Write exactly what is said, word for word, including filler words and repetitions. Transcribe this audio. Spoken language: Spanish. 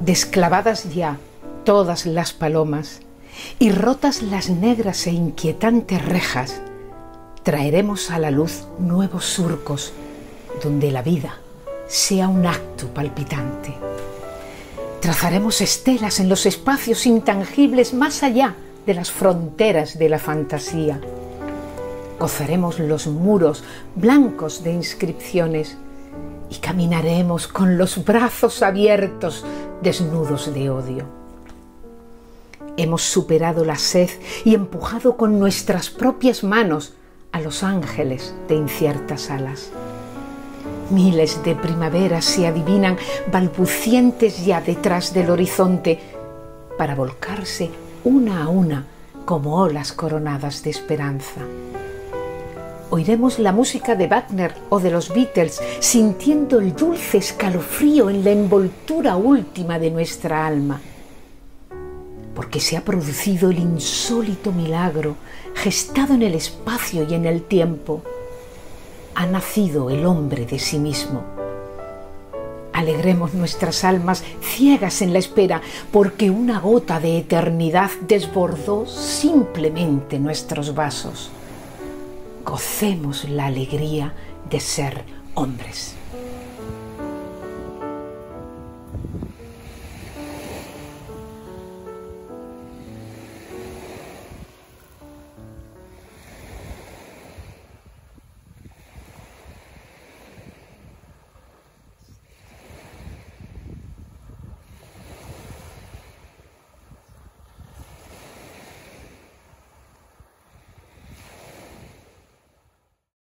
Desclavadas ya todas las palomas y rotas las negras e inquietantes rejas, traeremos a la luz nuevos surcos donde la vida sea un acto palpitante. Trazaremos estelas en los espacios intangibles más allá de las fronteras de la fantasía. Gozaremos los muros blancos de inscripciones y caminaremos con los brazos abiertos, desnudos de odio. Hemos superado la sed y empujado con nuestras propias manos a los ángeles de inciertas alas. Miles de primaveras se adivinan balbucientes ya detrás del horizonte para volcarse una a una como olas coronadas de esperanza. Oiremos la música de Wagner o de los Beatles, sintiendo el dulce escalofrío en la envoltura última de nuestra alma, porque se ha producido el insólito milagro gestado en el espacio y en el tiempo. Ha nacido el hombre de sí mismo. Alegremos nuestras almas ciegas en la espera, porque una gota de eternidad desbordó simplemente nuestros vasos. Gocemos la alegría de ser hombres.